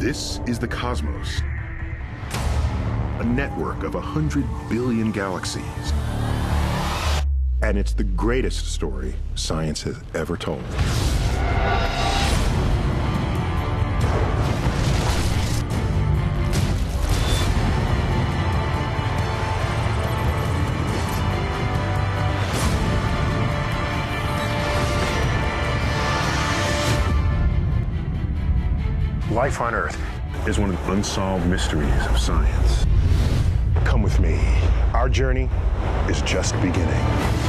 This is the cosmos, a network of 100 billion galaxies. And it's the greatest story science has ever told. Life on Earth is one of the unsolved mysteries of science. Come with me. Our journey is just beginning.